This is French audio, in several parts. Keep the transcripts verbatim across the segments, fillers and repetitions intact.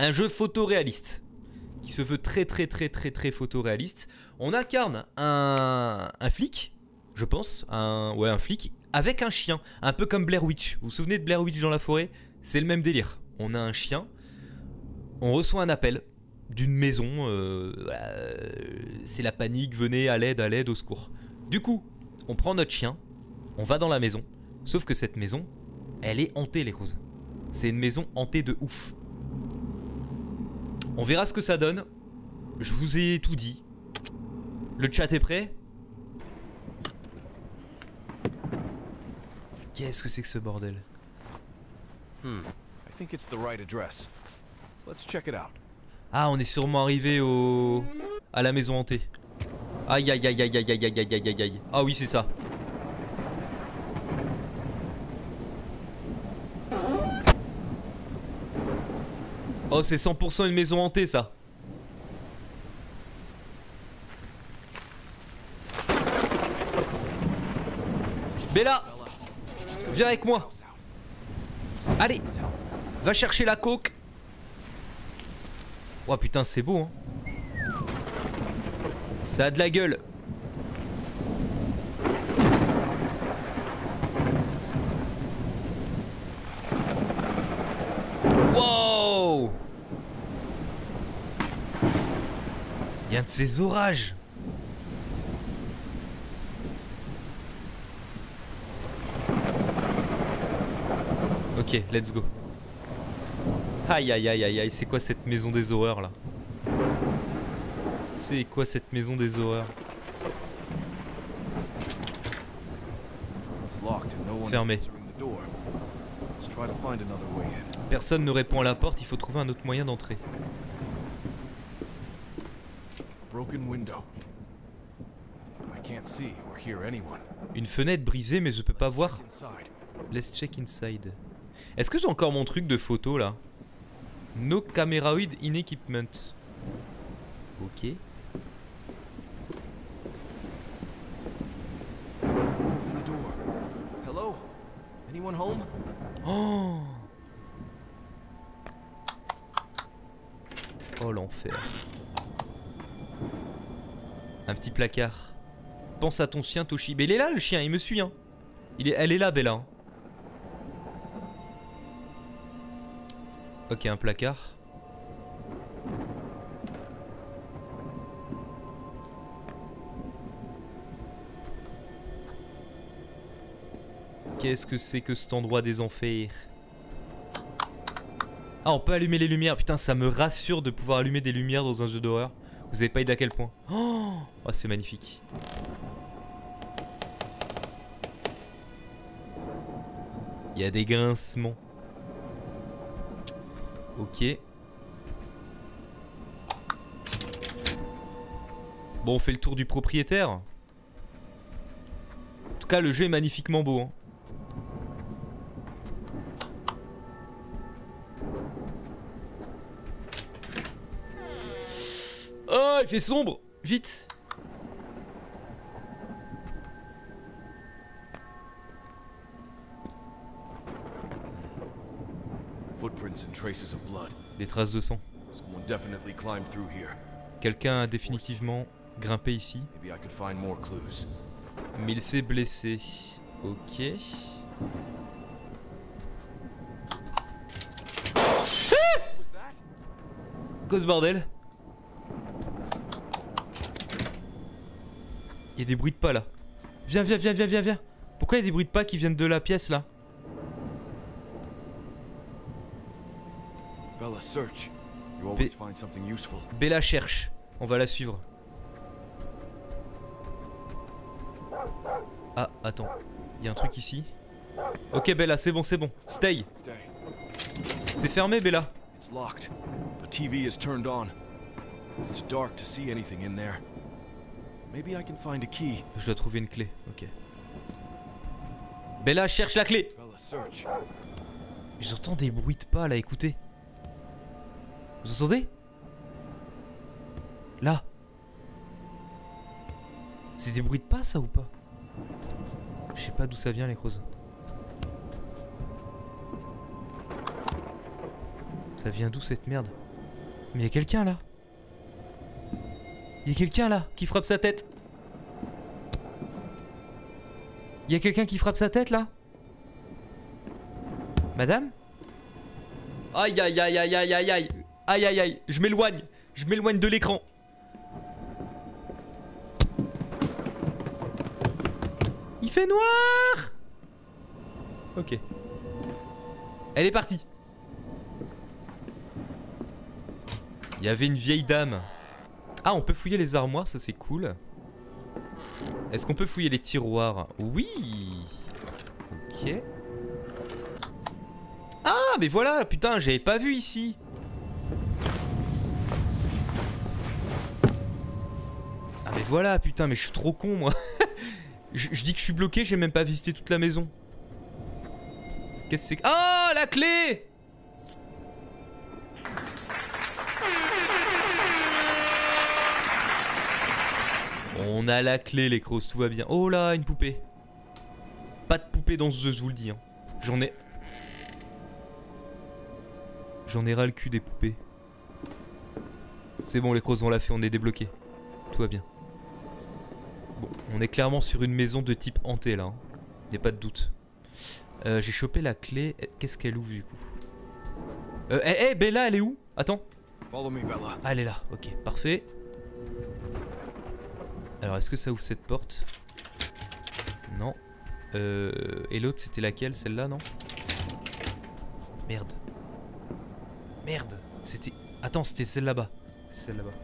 un jeu photoréaliste qui se veut très très très très très photoréaliste. On incarne un, un flic, je pense, un, ouais, un flic avec un chien, un peu comme Blair Witch. Vous vous souvenez de Blair Witch dans la forêt? C'est le même délire. On a un chien, on reçoit un appel d'une maison, euh, euh, c'est la panique, venez à l'aide, à l'aide, au secours. Du coup, on prend notre chien, on va dans la maison, sauf que cette maison, elle est hantée les roses. C'est une maison hantée de ouf. On verra ce que ça donne. Je vous ai tout dit. Le chat est prêt? Qu'est-ce que c'est que ce bordel? Hmm. I think it's the right address. Let's check it out. Ah, on est sûrement arrivé au... à la maison hantée. Aïe aïe aïe aïe aïe aïe aïe aïe aïe aïe. Ah oui, c'est ça. Oh, c'est cent pour cent une maison hantée, ça. Bella, viens avec moi. Allez, va chercher la coke. Oh putain, c'est beau, hein. Ça a de la gueule. Wow. Il y a un de ces orages. Ok, let's go. Aïe aïe aïe aïe aïe, c'est quoi cette maison des horreurs là? C'est quoi cette maison des horreurs? Fermé. Personne ne répond à la porte, il faut trouver un autre moyen d'entrer. Une fenêtre brisée mais je peux pas voir. Let's check inside. Est-ce que j'ai encore mon truc de photo là? No cameraoid in equipment. Ok. Oh, oh l'enfer. Un petit placard. Pense à ton chien Toshi. Mais il est là le chien, il me suit hein. Il est, elle est là Bella. Hein. Ok, un placard. Qu'est-ce que c'est que cet endroit des enfers? Ah, on peut allumer les lumières. Putain, ça me rassure de pouvoir allumer des lumières dans un jeu d'horreur. Vous avez pas idée à quel point. Oh, oh c'est magnifique. Il y a des grincements. Ok. Bon, on fait le tour du propriétaire. En tout cas, le jeu est magnifiquement beau. Hein. Oh, il fait sombre. Vite. Des traces de sang. Quelqu'un a définitivement grimpé ici. Mais il s'est blessé. Ok. Quoi ce bordel? Il y a des bruits de pas là. Viens, viens, viens, viens, viens, viens. Pourquoi il y a des bruits de pas qui viennent de la pièce là? Be Bella cherche. On va la suivre. Ah, attends. Il y a un truc ici. Ok, Bella, c'est bon, c'est bon. Stay. C'est fermé, Bella. Je dois trouver une clé. Ok. Bella, cherche la clé. J'entends des bruits de pas là, écoutez. Vous entendez? Là. C'est des bruits de pas ça ou pas? Je sais pas d'où ça vient les crozes. Ça vient d'où cette merde? Mais y a quelqu'un là. Y a quelqu'un là qui frappe sa tête. Y a quelqu'un qui frappe sa tête là. Madame? Aïe aïe aïe aïe aïe aïe aïe. Aïe aïe aïe. Je m'éloigne. Je m'éloigne de l'écran. Il fait noir. Ok. Elle est partie. Il y avait une vieille dame. Ah, on peut fouiller les armoires, ça c'est cool. Est-ce qu'on peut fouiller les tiroirs? Oui. Ok. Ah, mais voilà, putain, j'avais pas vu ici. Ah, mais voilà, putain, mais je suis trop con, moi. je, je dis que je suis bloqué, j'ai même pas visité toute la maison. Qu'est-ce que c'est que... Ah, la clé! On a la clé, les crosses, tout va bien. Oh là, une poupée. Pas de poupée dans ce jeu, je vous le dis. Hein. J'en ai... J'en ai ras le cul des poupées. C'est bon, les crosses, on l'a fait, on est débloqué. Tout va bien. Bon, on est clairement sur une maison de type hanté, là. Hein. Y'a pas de doute. Euh, J'ai chopé la clé. Qu'est-ce qu'elle ouvre, du coup? Euh, hé, hey, hey, Bella, elle est où? Attends. Follow me, Bella. Ah, elle est là, ok, parfait. Alors, est-ce que ça ouvre cette porte? Non. Euh, et l'autre, c'était laquelle? Celle-là, non? Merde. Merde. C'était... Attends, c'était celle là-bas. Celle là-bas.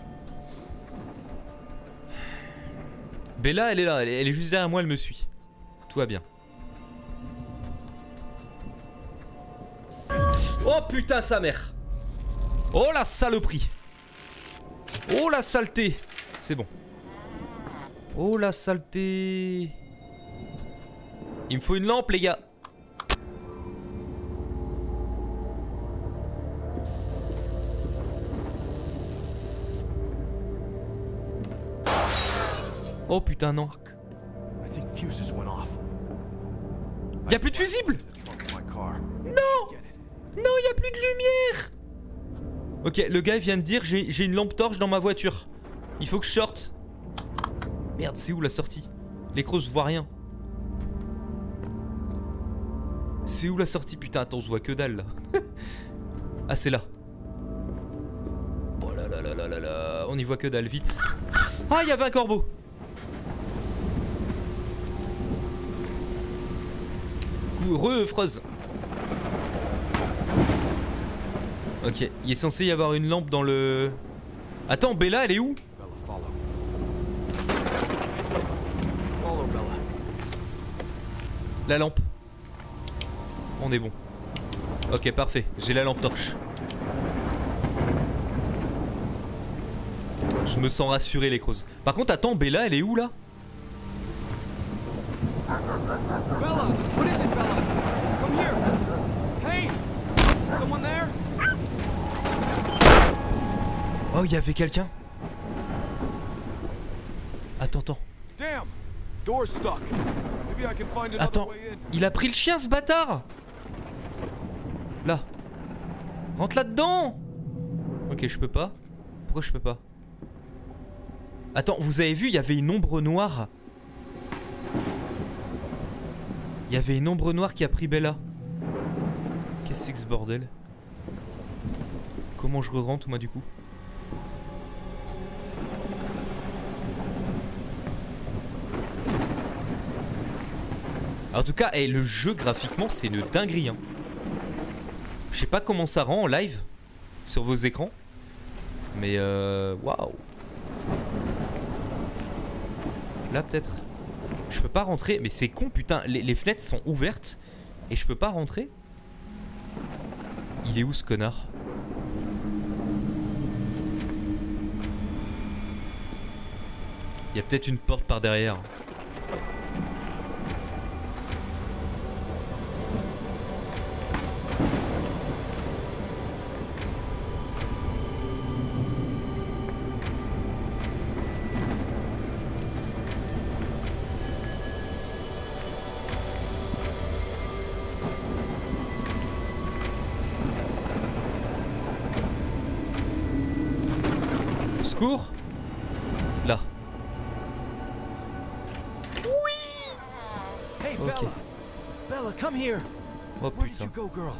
Bella, elle est là. Elle est, elle est juste derrière moi, elle me suit. Tout va bien. Oh putain, sa mère. Oh la saloperie. Oh la saleté. C'est bon. Oh la saleté. Il me faut une lampe, les gars. Oh putain, non. Y'a plus de fusible. Non. Non, y'a plus de lumière. Ok, le gars vient de dire j'ai une lampe torche dans ma voiture. Il faut que je sorte. Merde, c'est où la sortie? Les crosses, je vois rien. C'est où la sortie? Putain, attends, je vois que dalle là. Ah, c'est là. Oh là là là là là là. On y voit que dalle, vite. Ah, il y avait un corbeau. Re-freuse. Ok, il est censé y avoir une lampe dans le... Attends, Bella, elle est où? La lampe. On est bon. Ok, parfait. J'ai la lampe torche. Je me sens rassuré, les crosses. Par contre, attends, Bella, elle est où là? Bella, what is it, Bella? Come here. Hey, someone there? Oh, il y avait quelqu'un. Attends, attends. Damn, door's stuck. Maybe I can find another Attends, way in. il a pris le chien, ce bâtard. Là. Rentre là-dedans. Ok, je peux pas. Pourquoi je peux pas? Attends, vous avez vu, il y avait une ombre noire. Il y avait une ombre noire qui a pris Bella. Qu'est-ce que c'est que ce bordel? Comment je re-rentre, moi, du coup? En tout cas, hey, le jeu, graphiquement, c'est une dinguerie. Hein. Je sais pas comment ça rend en live sur vos écrans. Mais euh... waouh. Là, peut-être. Je peux pas rentrer. Mais c'est con, putain. Les, les fenêtres sont ouvertes. Et je peux pas rentrer. Il est où, ce connard? Il y a peut-être une porte par derrière. secours. Là. Hey, Ok. Bella. Bella, come here. Oh Where did putain. you go, girl?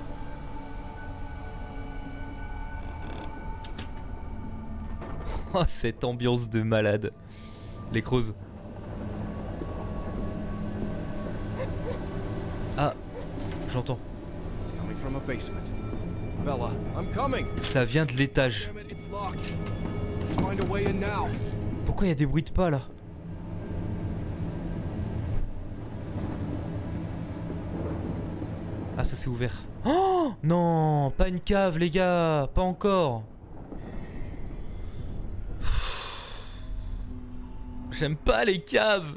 Oh, cette ambiance de malade. Les crozes. Ah, j'entends. It's coming from a basement. Bella, I'm coming. Ça vient de l'étage. Damn it, it's locked. Let's find a way in now. Pourquoi il y a des bruits de pas là? Ah, ça s'est ouvert. Oh non, pas une cave les gars, pas encore. J'aime pas les caves.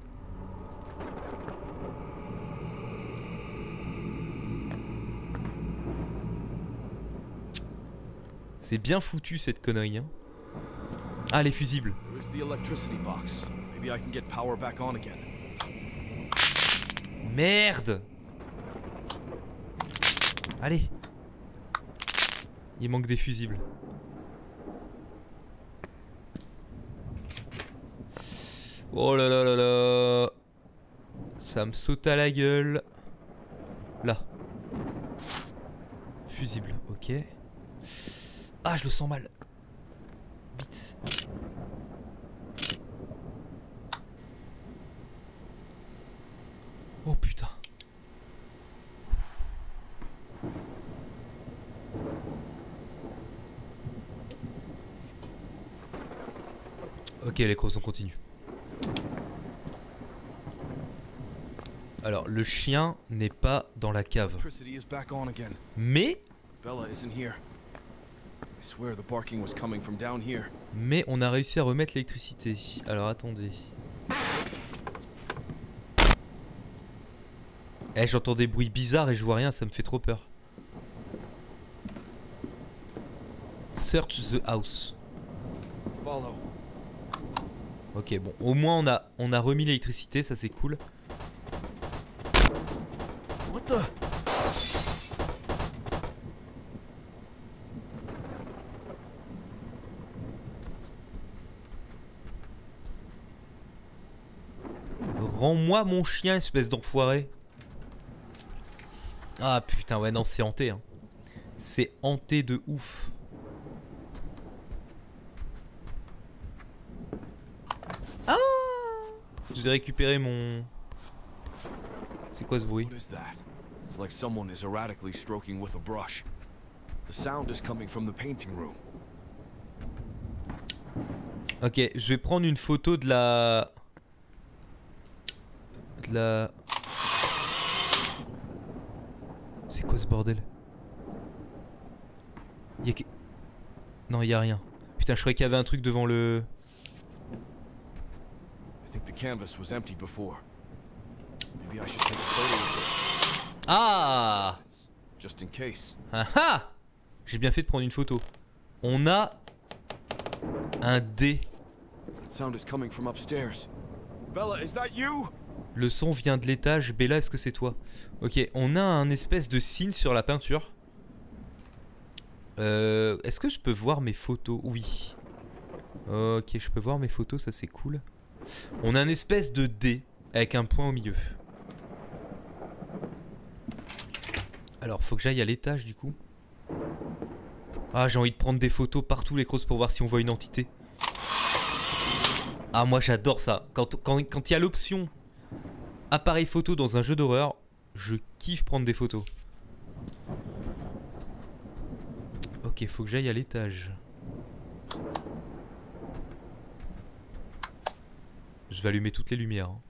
C'est bien foutu cette connerie hein. Ah les fusibles. Where's the electricity box? Maybe I can get power back on again. Merde. Allez. Il manque des fusibles. Oh là là là là. Ça me saute à la gueule. Là. Fusible, ok. Ah, je le sens mal. Vite. Oh putain. Ok, les crosses, on continue. Alors, le chien n'est pas dans la cave. Electricity is back on again. Mais, Bella isn't here. I swear the barking was coming from down here. mais on a réussi à remettre l'électricité. Alors, attendez. Eh, j'entends des bruits bizarres et je vois rien, ça me fait trop peur. Search the house. Follow. Ok, bon, au moins on a, on a remis l'électricité, ça c'est cool. What the? Rends-moi mon chien, espèce d'enfoiré. Ah putain, ouais, non, c'est hanté. Hein. C'est hanté de ouf. Ah! Je vais récupérer mon... C'est quoi ce bruit? What is that? It's like someone is erratically stroking with a brush. The sound is coming from the painting room. Ok, je vais prendre une photo de la... De la... C'est quoi ce bordel? Y'a que... Non, y'a rien. Putain, je croyais qu'il y avait un truc devant le... I think the canvas was empty before. Maybe I should take a photo of this. Ah! Just in case. Ah ah! J'ai bien fait de prendre une photo. On a... un dé. That sound is coming from upstairs. Bella, is that you? Le son vient de l'étage. Bella, est-ce que c'est toi? Ok, on a un espèce de signe sur la peinture. Euh, est-ce que je peux voir mes photos? Oui. Ok, je peux voir mes photos, ça c'est cool. On a un espèce de dé avec un point au milieu. Alors, faut que j'aille à l'étage du coup. Ah, j'ai envie de prendre des photos partout les crosses pour voir si on voit une entité. Ah, moi j'adore ça. Quand il quand, quand y a l'option appareil photo dans un jeu d'horreur, je kiffe prendre des photos. Ok, faut que j'aille à l'étage. Je vais allumer toutes les lumières. Hein.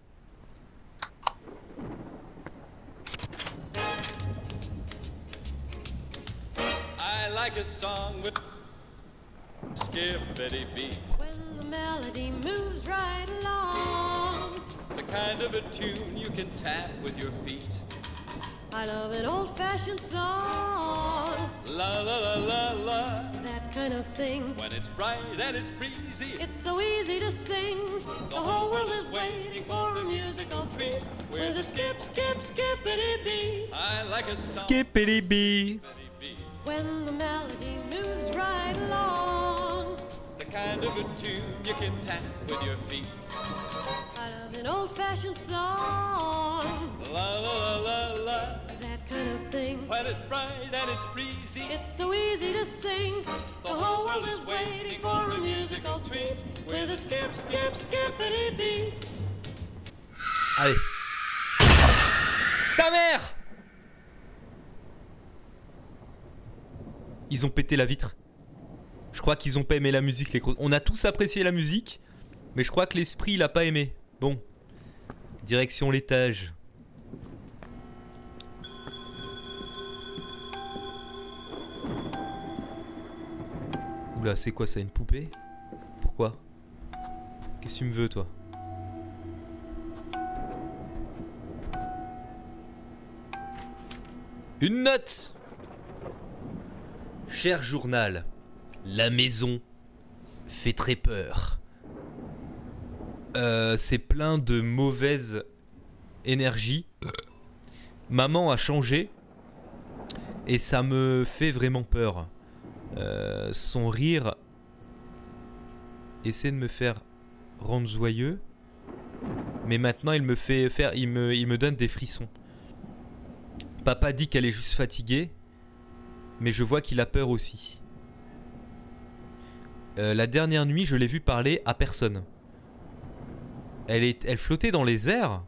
I like a song with skippity beat. When the melody moves right along, The kind of a tune you can tap with your feet. I love an old-fashioned song, La la la la la. that kind of thing. When it's bright and it's breezy, It's so easy to sing. The whole world is waiting for a musical treat. With a skip, skip, skippity beat. I like a song. Skippity bee. Skippity beat. When the melody moves right along, The kind kind of a tune you can tap with your feet. I love an old-fashioned song, La la la la la. that kind of thing. When it's bright and it's breezy, It's so easy to sing. The whole world is waiting for a musical treat with a skip, skip, skippity beat. Allez. Ta mère! Ils ont pété la vitre. Je crois qu'ils ont pas aimé la musique, les gros. On a tous apprécié la musique, mais je crois que l'esprit il a pas aimé. Bon. Direction l'étage. Oula, c'est quoi ça, une poupée? Pourquoi? Qu'est-ce que tu me veux, toi? Une note! Cher journal, la maison fait très peur. Euh, c'est plein de mauvaise énergie. Maman a changé et ça me fait vraiment peur. Euh, son rire essaie de me faire rendre joyeux, mais maintenant il me fait faire, il me, il me donne des frissons. Papa dit qu'elle est juste fatiguée, mais je vois qu'il a peur aussi. Euh, la dernière nuit, je l'ai vu parler à personne. Elle, est, elle flottait dans les airs.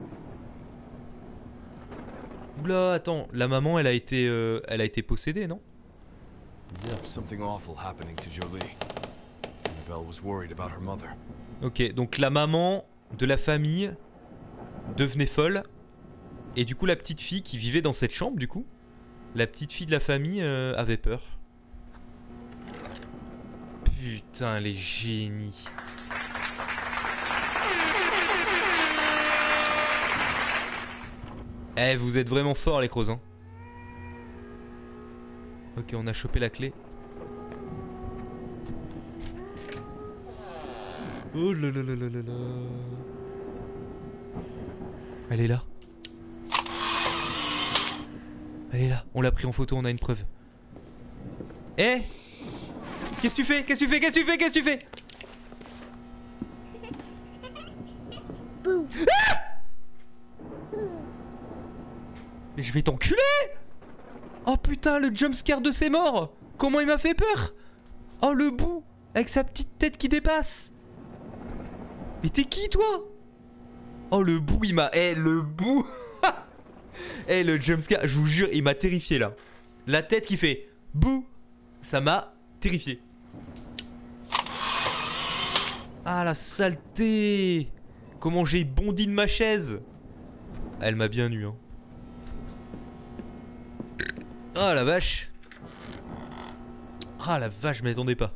Oula, attends, la maman, elle a été, euh, elle a été possédée, non? Something awful happening to Jolie. Annabelle was worried about her mother. Ok, donc la maman de la famille devenait folle. Et du coup, la petite fille qui vivait dans cette chambre, du coup, la petite fille de la famille euh, avait peur. Putain, les génies. Eh, vous êtes vraiment forts, les crocs, hein. Ok, on a chopé la clé. Oh là là là là là là. Elle est là. Elle est là. On l'a pris en photo, on a une preuve. Eh, qu'est-ce que tu fais? Qu'est-ce que tu fais? Qu'est-ce que tu fais? Qu'est-ce que tu fais? Ah! Mais je vais t'enculer! Oh putain, le jumpscare de ses morts! Comment il m'a fait peur! Oh, le bout! Avec sa petite tête qui dépasse! Mais t'es qui, toi? Oh, le bout, il m'a... Eh, le bout! Eh, le jumpscare, je vous jure, il m'a terrifié, là. La tête qui fait... Bouh! Ça m'a terrifié. Ah, la saleté! Comment j'ai bondi de ma chaise! Elle m'a bien eu, hein. Ah la vache. Ah la vache, je m'y attendais pas.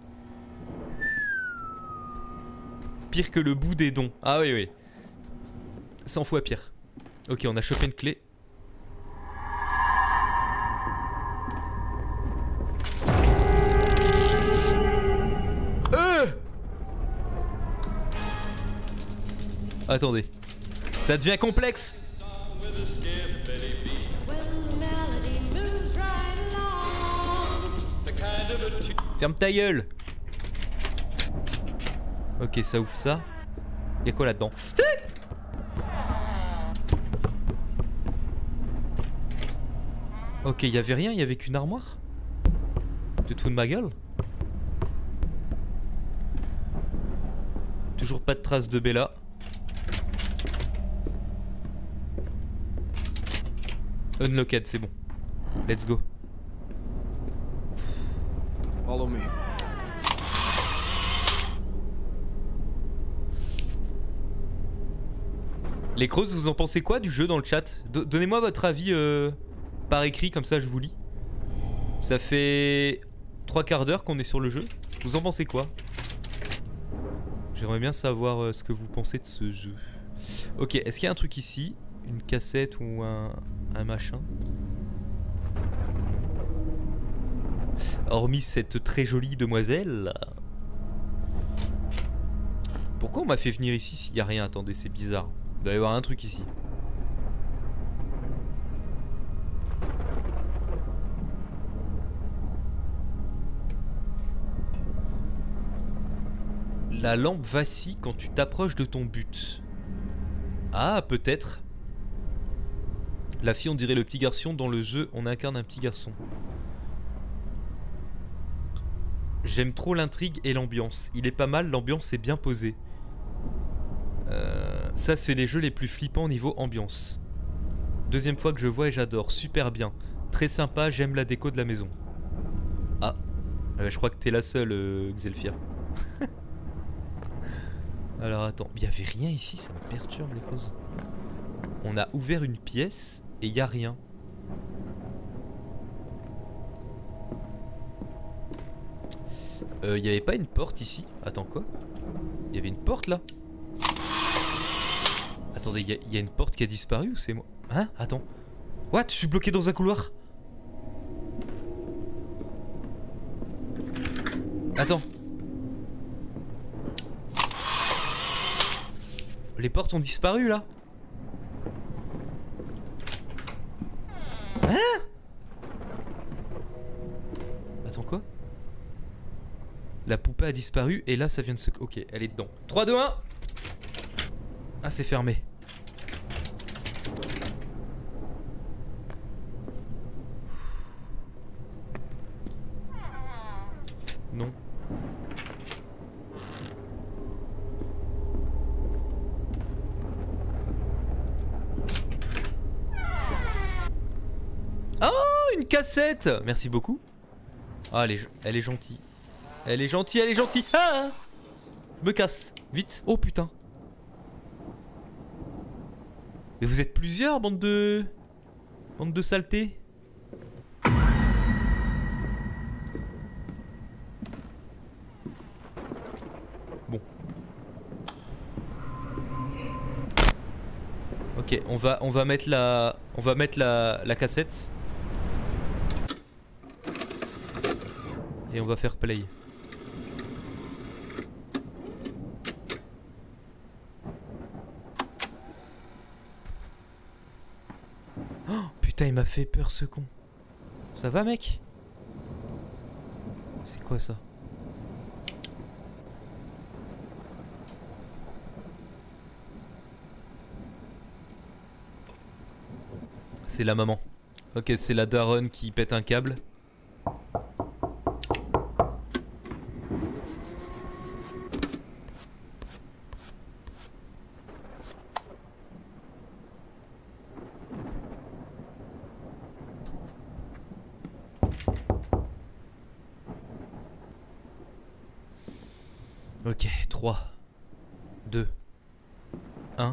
Pire que le bout des dons. Ah oui, oui. cent fois pire. Ok, on a chopé une clé. Euh Attendez. Ça devient complexe. Ferme ta gueule. Ok, ça ouvre ça. Y'a quoi là-dedans? Ok, y'avait rien, y'avait qu'une armoire. Tu te fous de ma gueule? Toujours pas de traces de Bella. Unlocked, c'est bon. Let's go. Follow me. Les creuses, vous en pensez quoi du jeu dans le chat? Do- Donnez-moi votre avis euh, par écrit, comme ça je vous lis. Ça fait trois quarts d'heure qu'on est sur le jeu. Vous en pensez quoi? J'aimerais bien savoir euh, ce que vous pensez de ce jeu. Ok, est-ce qu'il y a un truc ici? Une cassette ou un, un machin? Hormis cette très jolie demoiselle. Pourquoi on m'a fait venir ici s'il n'y a rien? Attendez, c'est bizarre. Il doit y avoir un truc ici. La lampe vacille quand tu t'approches de ton but. Ah, peut-être. La fille, on dirait le petit garçon. Dans le jeu, on incarne un petit garçon. J'aime trop l'intrigue et l'ambiance. Il est pas mal, l'ambiance est bien posée. Euh, ça, c'est les jeux les plus flippants au niveau ambiance. Deuxième fois que je vois et j'adore. Super bien. Très sympa, j'aime la déco de la maison. Ah, euh, je crois que t'es la seule, euh, Xelfir. Alors attends, il y avait rien ici, ça me perturbe les causes. On a ouvert une pièce et il y a rien. Il euh, y avait pas une porte ici? Attends, quoi? Il y avait une porte là? Attendez, il y, y a une porte qui a disparu ou c'est moi? Hein? Attends. What? Je suis bloqué dans un couloir? Attends. Les portes ont disparu là? Hein? Attends, quoi? La poupée a disparu et là ça vient de se... Ok, elle est dedans. trois, deux, un. Ah, c'est fermé. Non. Oh, une cassette. Merci beaucoup. Ah, elle est, elle est gentille. Elle est gentille, elle est gentille. Ah, me casse, vite. Oh putain. Mais vous êtes plusieurs, bande de... Bande de saletés. Bon. Ok, on va, on va mettre la... On va mettre la, la cassette. Et on va faire play. Oh, putain, il m'a fait peur ce con. Ça va, mec? C'est quoi ça? C'est la maman. Ok, c'est la daronne qui pète un câble. Ok, trois, deux, un.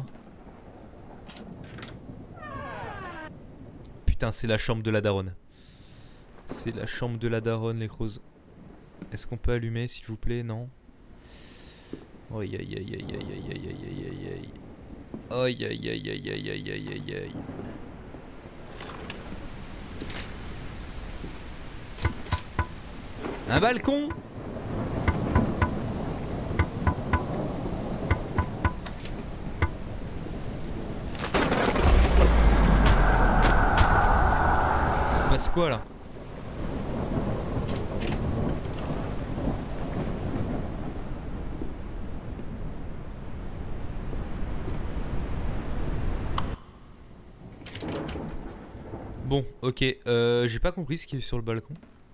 Putain, c'est la chambre de la daronne. C'est la chambre de la daronne, les crozes. Est-ce qu'on peut allumer, s'il vous plaît? Non. Aïe aïe aïe aïe aïe aïe aïe aïe aïe aïe. Aïe aïe aïe aïe aïe aïe aïe aïe aïe. Un balcon? C'est quoi là? Bon, ok, euh, j'ai pas compris ce qu'il y a sur le balcon.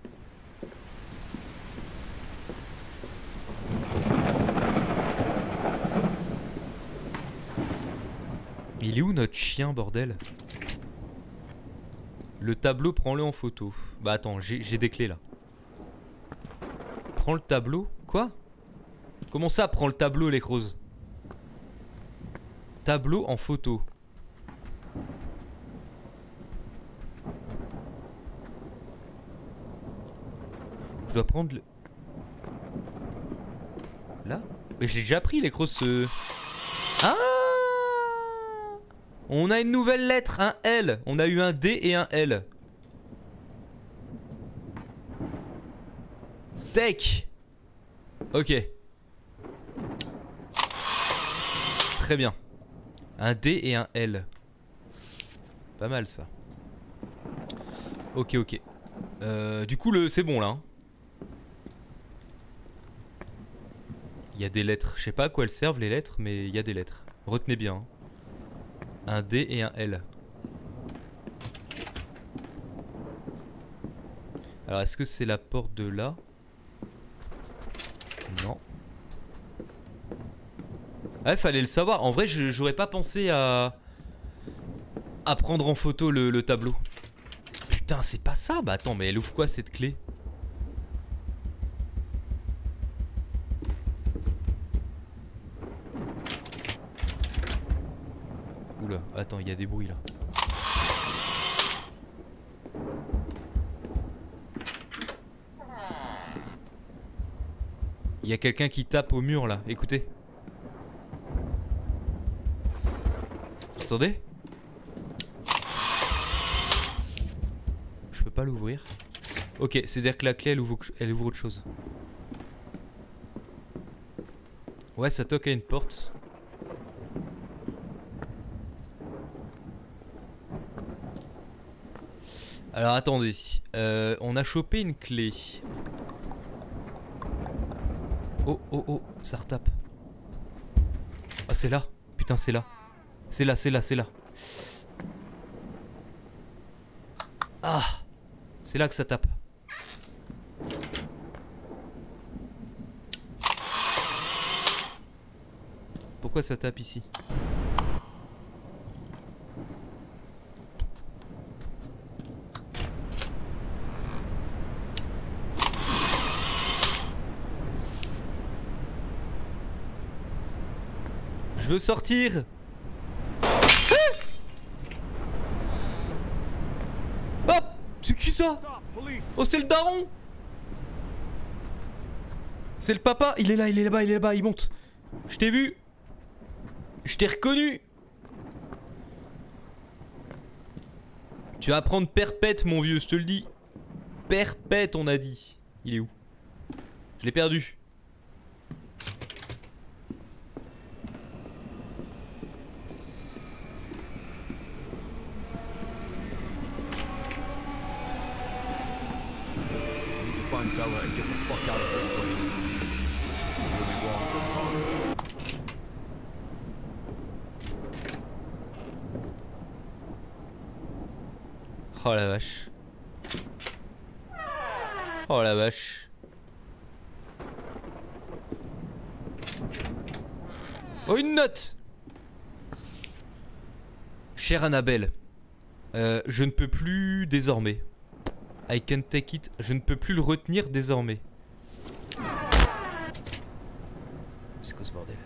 Il est où notre chien, bordel? Le tableau, prends-le en photo. Bah attends, j'ai des clés là. Prends le tableau. Quoi? Comment ça, prends le tableau, les crozes? Tableau en photo. Je dois prendre le... Là? Mais je l'ai déjà pris, les crozes. Ce... Ah! On a une nouvelle lettre, un L. On a eu un D et un L. Tech. Ok. Très bien. Un D et un L. Pas mal ça. Ok, ok. Euh, du coup, le c'est bon là. Hein. Il y a des lettres. Je sais pas à quoi elles servent les lettres, mais il y a des lettres. Retenez bien. Hein. Un D et un L. Alors est-ce que c'est la porte de là? Non. Ouais, fallait le savoir. En vrai, j'aurais pas pensé à... à prendre en photo le, le tableau. Putain, c'est pas ça. Bah attends, mais elle ouvre quoi cette clé? Oula, attends, il y a des bruits là. Il y a quelqu'un qui tape au mur là, écoutez. Vous entendez? Je peux pas l'ouvrir. Ok, c'est-à-dire que la clé elle ouvre, elle ouvre autre chose. Ouais, ça toque à une porte. Alors attendez, euh, on a chopé une clé. Oh oh oh, ça retape. Ah c'est là, putain c'est là. C'est là, c'est là, c'est là. Ah, c'est là que ça tape. Pourquoi ça tape ici? Je veux sortir. Ah, c'est qui ça? Oh, c'est le daron. C'est le papa. Il est là, il est là-bas, il est là-bas, il monte. Je t'ai vu. Je t'ai reconnu. Tu vas prendre perpète, mon vieux, je te le dis. Perpète, on a dit. Il est où? Je l'ai perdu. Bella and get the fuck out of this place. Something really wrong going on. Oh la vache. Oh la vache. Oh, une note. Chère Annabelle, euh, je ne peux plus désormais. I can't take it. Je ne peux plus le retenir désormais. C'est quoi ce bordel?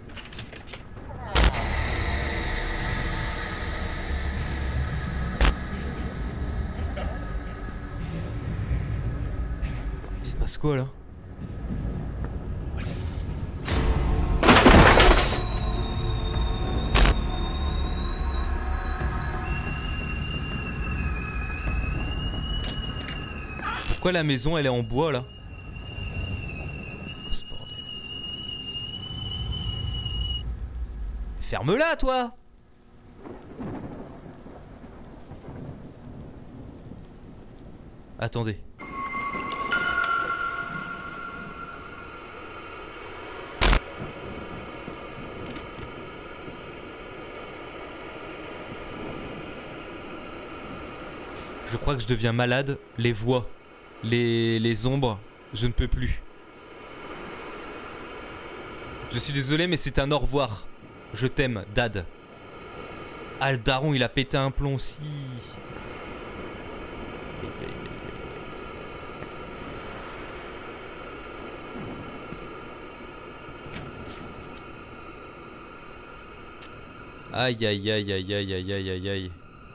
Il se passe quoi là? Pourquoi la maison elle est en bois là? Oh, ce bordel. Ferme-la toi! Attendez. Je crois que je deviens malade. Les voix. Les, les ombres, je ne peux plus. Je suis désolé, mais c'est un au revoir. Je t'aime, Dad. Ah, le daron, il a pété un plomb aussi. Aïe, aïe, aïe, aïe, aïe, aïe, aïe, aïe, aïe.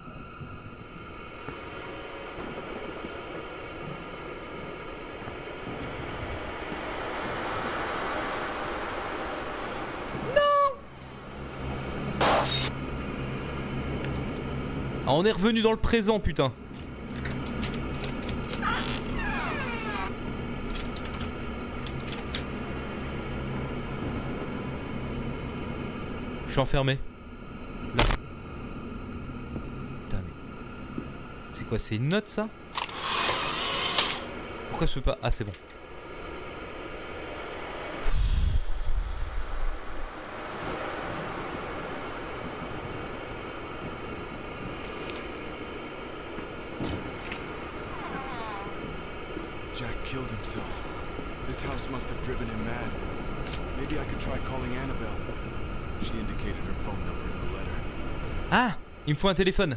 Ah, on est revenu dans le présent, putain. Je suis enfermé. Là. Putain, mais... C'est quoi, c'est une note, ça? Pourquoi je peux pas... Ah, c'est bon. myself. This house must have driven him mad. Maybe I could try calling Annabelle. She indicated her phone number in the letter. Ah, il me faut un téléphone.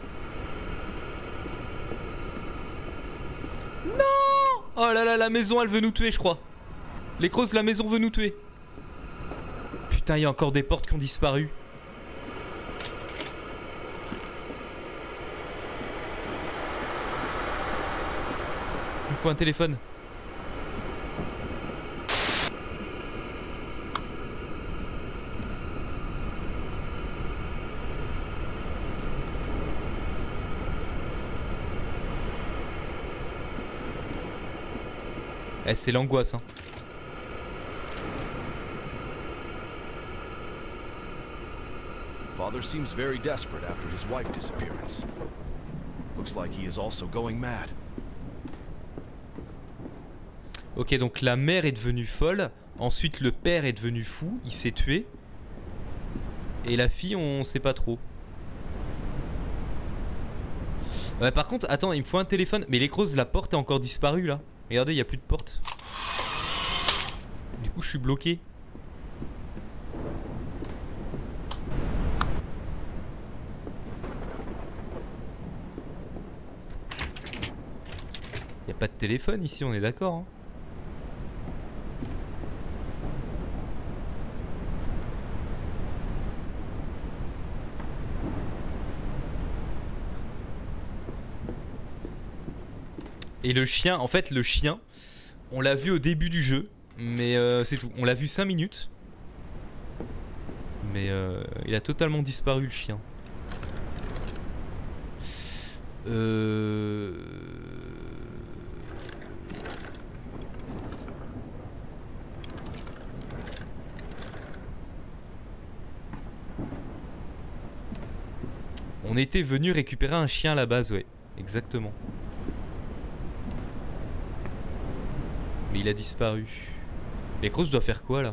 Non! Oh là là, la maison, elle veut nous tuer, je crois. Les crosses, la maison veut nous tuer. Putain, il y a encore des portes qui ont disparu. Il me faut un téléphone. Eh, c'est l'angoisse, hein. Father seems very desperate after his wife's disappearance. Looks like he is also going mad. Ok, donc la mère est devenue folle. Ensuite, le père est devenu fou. Il s'est tué. Et la fille, on sait pas trop. Ouais, par contre, attends, il me faut un téléphone. Mais les creuses, la porte est encore disparue là. Regardez, il n'y a plus de porte. Du coup, je suis bloqué. Il n'y a pas de téléphone ici, on est d'accord, hein. Et le chien, en fait le chien, on l'a vu au début du jeu, mais euh, c'est tout. On l'a vu cinq minutes. Mais euh, il a totalement disparu le chien. Euh... On était venu récupérer un chien à la base, ouais, exactement. Mais il a disparu. Les crosses doivent faire quoi là?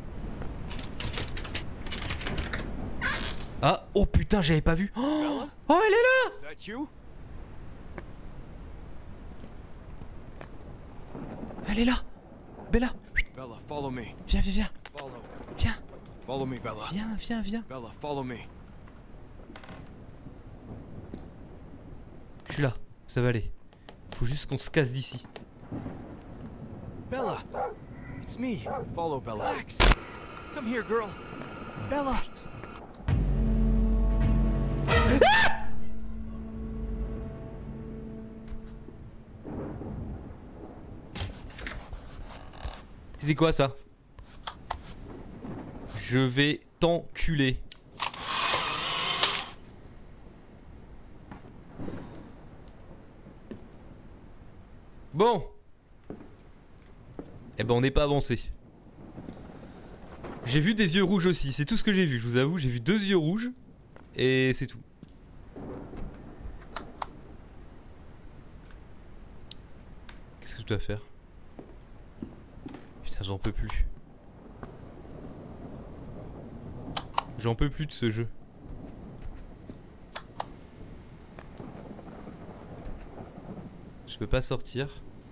Ah, oh putain, j'avais pas vu. Oh, oh, elle est là. Is that you? Elle est là. Bella. Bella, follow me. Viens, viens, viens. Follow. Viens. Follow me, Bella. Viens, viens, viens. Bella, follow me. Je suis là. Ça va aller. Faut juste qu'on se casse d'ici. Bella, it's me. Follow Bella. Relax. Come here, girl. Bella. C'est quoi ça? Je vais t'enculer. Bon. Eh ben on n'est pas avancé. J'ai vu des yeux rouges aussi, c'est tout ce que j'ai vu, je vous avoue, j'ai vu deux yeux rouges et c'est tout. Qu'est-ce que je dois faire? Putain, j'en peux plus. J'en peux plus de ce jeu. Je peux pas sortir.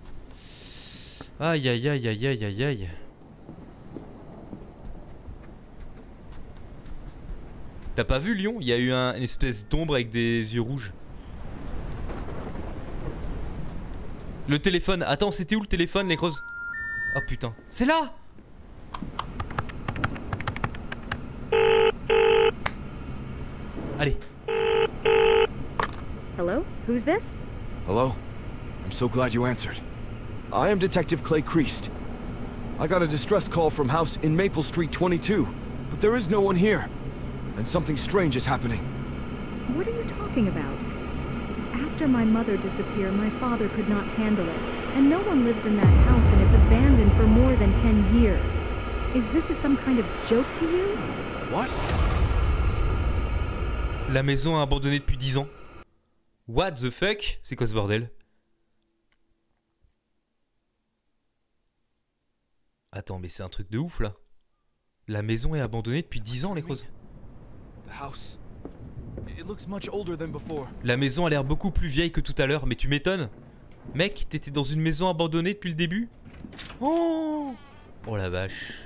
Aïe aïe aïe aïe aïe aïe aïe. T'as pas vu Lyon? Il y a eu un, une espèce d'ombre avec des yeux rouges. Le téléphone. Attends, c'était où le téléphone, les creuses? Oh putain. C'est là! Allez. Hello? Who's this? Hello? I'm so glad you answered. I am Detective Clay Creast. I got a distress call from house in Maple Street twenty-two, but there is no one here. And something strange is happening. What are you talking about? After my mother disappeared, my father could not handle it. And no one lives in that house and it's abandoned for more than ten years. Is this some kind of joke to you? What? La maison abandonnée depuis dix ans. What the fuck? C'est quoi ce bordel? Attends, mais c'est un truc de ouf là. La maison est abandonnée depuis dix ans, les creuses. The house. It looks much older than before. La maison a l'air beaucoup plus vieille que tout à l'heure, mais tu m'étonnes. Mec, t'étais dans une maison abandonnée depuis le début? Oh! Oh la vache.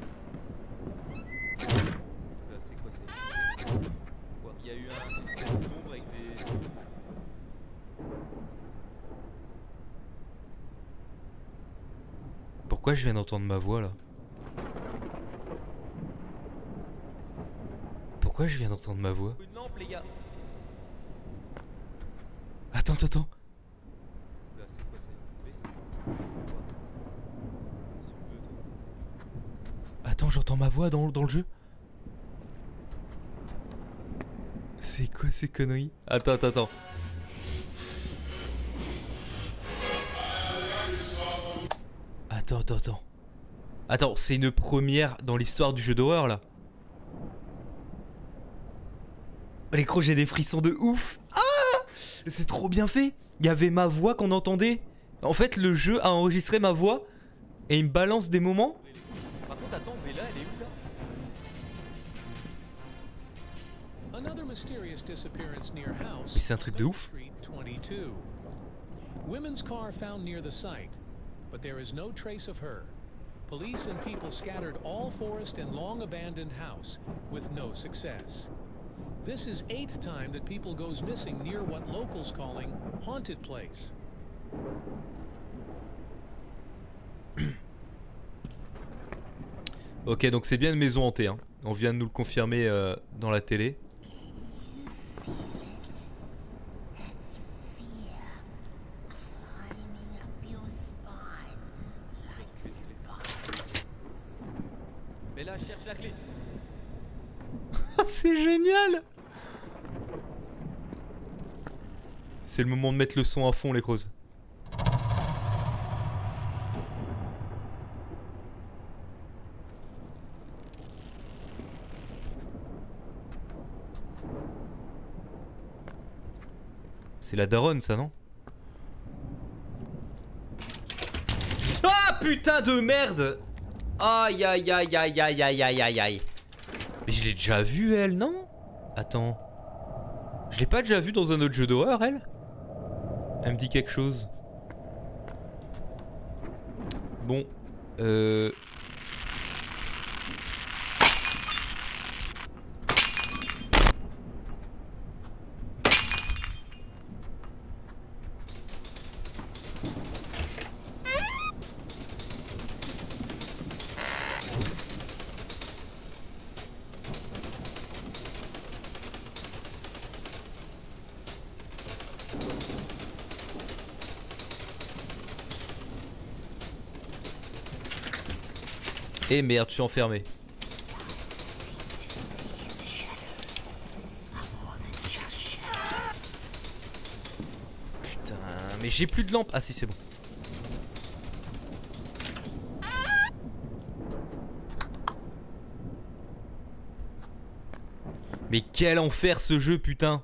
C'est quoi, c'est... Il y a eu un espèce d'ombre avec des... Pourquoi je viens d'entendre ma voix là? Pourquoi je viens d'entendre ma voix? Une lampe, les gars. Attends, attends, attends. C'est quoi, c'est... Attends, j'entends ma voix dans, dans le jeu. C'est quoi ces conneries? Attends, attends, attends. Attends, attends, attends. Attends, c'est une première dans l'histoire du jeu d'horreur là. Les crocs, j'ai des frissons de ouf. Ah! C'est trop bien fait. Il y avait ma voix qu'on entendait. En fait, le jeu a enregistré ma voix et il me balance des moments. Par contre, attends, mais là, elle est où là? Mais c'est un truc de ouf. Women's car found near the site, but there is no trace of her. Police and people scattered all forest and long abandoned house with no success. This is eighth time that people goes missing near what locals calling haunted place. Ok, donc c'est bien une maison hantée, hein. On vient de nous le confirmer euh, dans la télé. Mais là, cherche la clé. C'est génial. C'est le moment de mettre le son à fond, les crozes. C'est la daronne, ça, non? Ah, putain de merde! Aïe, aïe, aïe, aïe, aïe, aïe, aïe, aïe, aïe. Mais je l'ai déjà vue, elle, non? Attends. Je l'ai pas déjà vue dans un autre jeu d'horreur, elle? Elle me dit quelque chose. Bon. Euh... Eh merde, je suis enfermé. Putain, mais j'ai plus de lampe. Ah si, c'est bon. Mais quel enfer ce jeu, putain.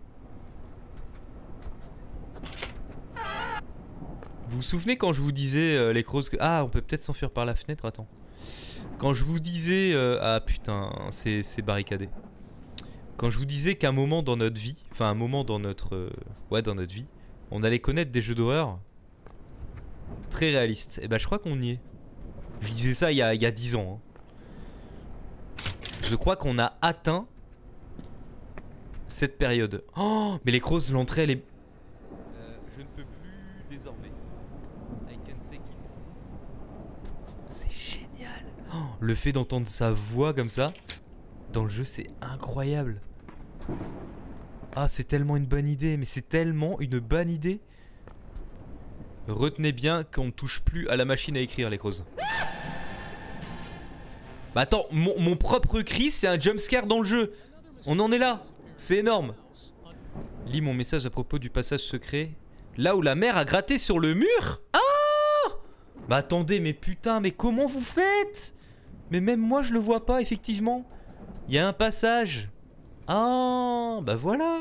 Vous vous souvenez quand je vous disais euh, les crozes que... Ah, on peut peut-être s'enfuir par la fenêtre, attends. Quand je vous disais... Euh, ah putain, c'est barricadé. Quand je vous disais qu'un moment dans notre vie, enfin un moment dans notre... Euh, ouais, dans notre vie, on allait connaître des jeux d'horreur très réalistes. Et bah je crois qu'on y est. Je disais ça il y a, il y a dix ans. Hein. Je crois qu'on a atteint cette période. Oh, mais les crozes, l'entrée elle est... Euh, je ne peux plus désormais. C'est génial. Oh, le fait d'entendre sa voix comme ça dans le jeu, c'est incroyable. Ah, c'est tellement une bonne idée, mais c'est tellement une bonne idée. Retenez bien qu'on ne touche plus à la machine à écrire, les crozes. Bah attends, mon, mon propre cri, c'est un jumpscare dans le jeu. On en est là. C'est énorme. Lis mon message à propos du passage secret. Là où la mère a gratté sur le mur. Ah! Bah attendez, mais putain, mais comment vous faites? Mais même moi je le vois pas, effectivement. Il y a un passage. Ah, bah voilà.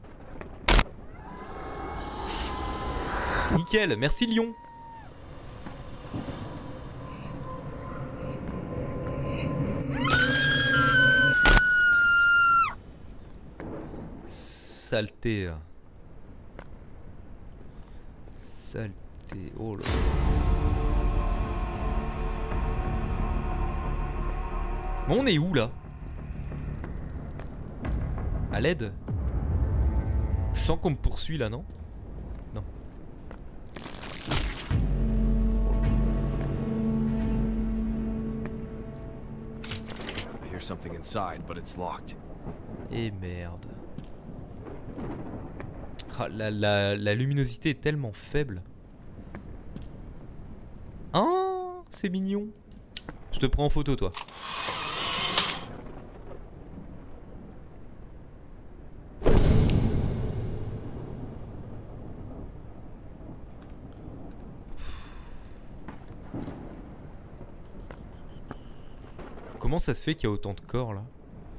Nickel, merci Lyon. Saleté. saleté. Oh là. Bon, on est où là? À l'aide? Je sens qu'on me poursuit là, non? Non. I hear something inside, but it's locked. Et merde. Ah, la, la, la luminosité est tellement faible. Ah, c'est mignon. Je te prends en photo, toi. Comment ça se fait qu'il y a autant de corps là?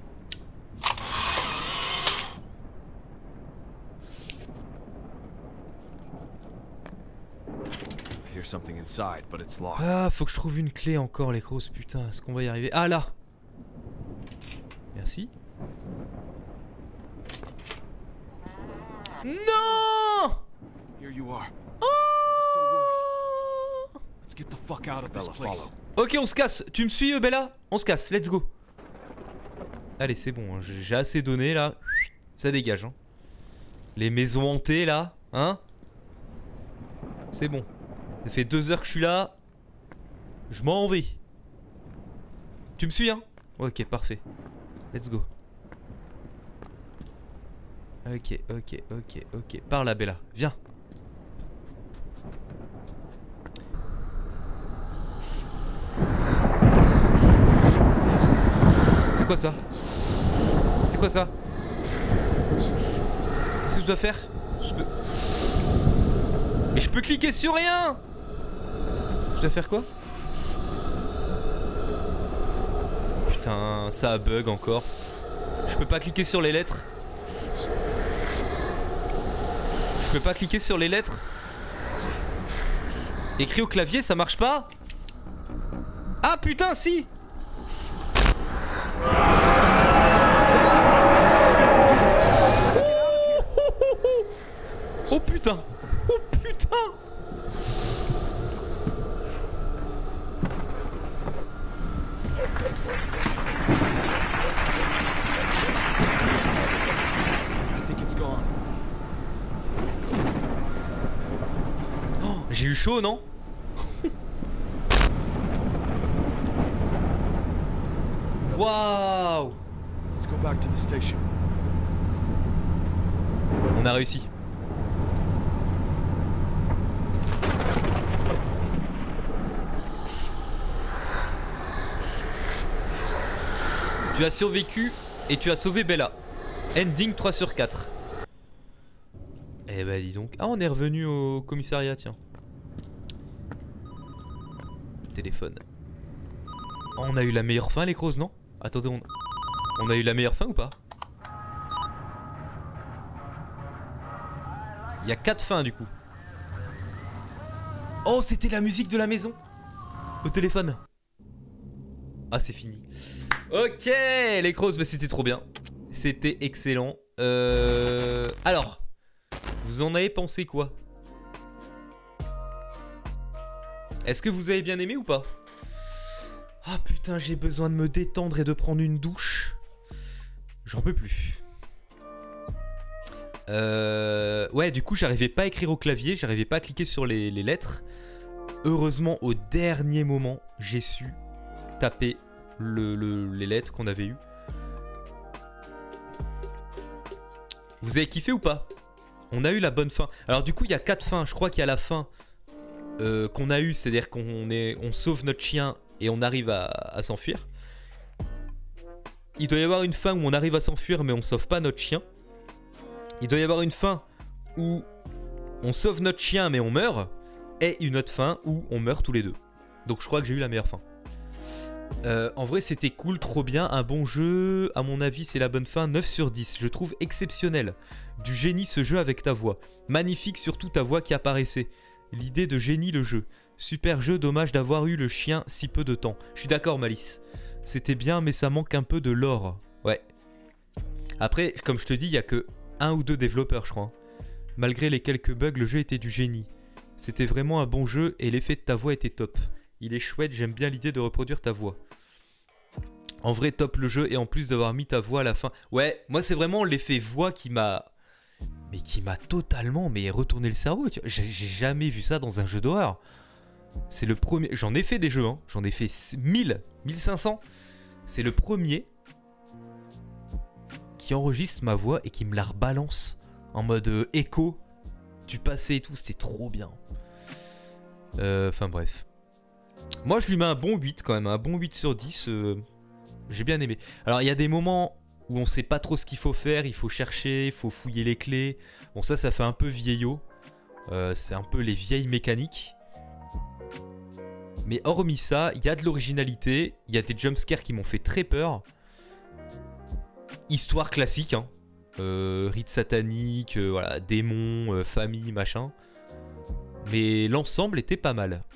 I hear something inside, but it's locked. Ah, faut que je trouve une clé encore, les grosses. Putain, est-ce qu'on va y arriver? Ah là! Merci. Non! Here you are. Oh! Let's get the fuck out of this place. Ok, on se casse. Tu me suis, euh, Bella? On se casse, let's go. Allez, c'est bon, hein. J'ai assez donné là. Ça dégage, hein. Les maisons hantées là, hein? C'est bon. Ça fait deux heures que je suis là. Je m'en vais. Tu me suis, hein? Ok, parfait. Let's go. Ok, ok, ok, ok. Par là, Bella. Viens. C'est quoi ça? C'est quoi ça? Qu'est-ce que je dois faire? Je peux... Mais je peux cliquer sur rien! Je dois faire quoi? Putain, ça bug encore. Je peux pas cliquer sur les lettres. Je peux pas cliquer sur les lettres. Écrit au clavier, ça marche pas? Ah putain, si! Oh putain! Oh putain! I think it's gone. Oh, j'ai eu chaud, non? Waouh! Let's go back to the station. On a réussi. Tu as survécu et tu as sauvé Bella. Ending trois sur quatre. Eh bah dis donc. Ah, on est revenu au commissariat, tiens. Téléphone. Oh, on a eu la meilleure fin, les crozes, non? Attendez, on... on a eu la meilleure fin ou pas? Il y a quatre fins du coup. Oh, c'était la musique de la maison. Au téléphone. Ah, c'est fini. Ok, les crozes, bah, c'était trop bien. C'était excellent. Euh... Alors, vous en avez pensé quoi? Est-ce que vous avez bien aimé ou pas? Ah putain, j'ai besoin de me détendre et de prendre une douche. J'en peux plus. Euh... Ouais, du coup, j'arrivais pas à écrire au clavier, j'arrivais pas à cliquer sur les, les lettres. Heureusement, au dernier moment, j'ai su taper le, le, les lettres qu'on avait eues. Vous avez kiffé ou pas? On a eu la bonne fin. Alors du coup, il y a quatre fins. Je crois qu'il y a la fin euh, qu'on a eue, c'est-à-dire qu'on est, on sauve notre chien et on arrive à, à s'enfuir. Il doit y avoir une fin où on arrive à s'enfuir mais on sauve pas notre chien. Il doit y avoir une fin où on sauve notre chien mais on meurt. Et une autre fin où on meurt tous les deux. Donc je crois que j'ai eu la meilleure fin. Euh, en vrai c'était cool, trop bien, un bon jeu. À mon avis c'est la bonne fin, neuf sur dix. Je trouve exceptionnel. Du génie ce jeu avec ta voix. Magnifique surtout ta voix qui apparaissait. L'idée de génie le jeu. Super jeu, dommage d'avoir eu le chien si peu de temps. Je suis d'accord Malice. C'était bien mais ça manque un peu de lore. Ouais. Après comme je te dis il n'y a que un ou deux développeurs je crois. Malgré les quelques bugs le jeu était du génie. C'était vraiment un bon jeu et l'effet de ta voix était top. Il est chouette, j'aime bien l'idée de reproduire ta voix. En vrai, top le jeu et en plus d'avoir mis ta voix à la fin. Ouais, moi c'est vraiment l'effet voix qui m'a... Mais qui m'a totalement mais retourné le cerveau. J'ai jamais vu ça dans un jeu d'horreur. C'est le premier... J'en ai fait des jeux, hein. J'en ai fait mille, mille cinq cents. C'est le premier qui enregistre ma voix et qui me la rebalance en mode euh, écho du passé et tout. C'était trop bien. Enfin euh, bref. Moi je lui mets un bon huit quand même. Un bon huit sur dix. Euh, J'ai bien aimé. Alors il y a des moments... où on sait pas trop ce qu'il faut faire, il faut chercher, il faut fouiller les clés. Bon ça, ça fait un peu vieillot. Euh, c'est un peu les vieilles mécaniques. Mais hormis ça, il y a de l'originalité. Il y a des jumpscares qui m'ont fait très peur. Histoire classique, hein. Euh, rite satanique, euh, voilà, démons, euh, famille, machin. Mais l'ensemble était pas mal.